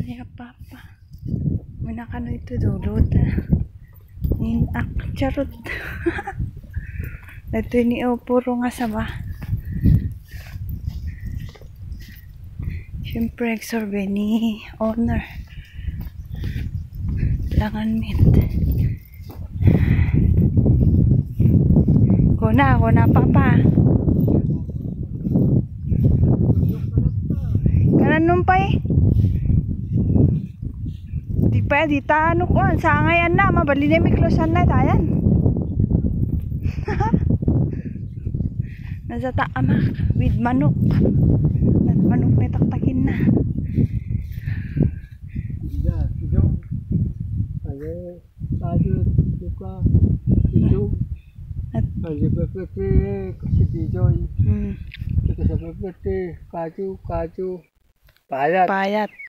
ni papa. Manakano ito dulot. Inak charot. Ito ni puro nga sama. Siyempre exorbe ni owner. Langan mit. Kona papa. Kanan numpay. Di pa di ta ano ko sa ngayon na mabali na miklosan na tayan. Nasa taamak with manok. At manok na taktakin na. Ya, hidung. Ada tadi juga hidung. Ada beberapa kasih hijau. Kita seperti kaju payat.